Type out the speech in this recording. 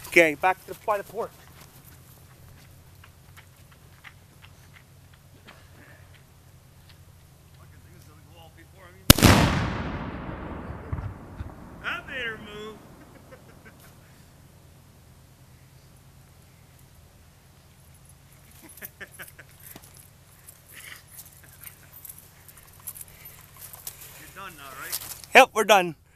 Okay, back to by the port. That made her move. You're done now, right? Yep, we're done.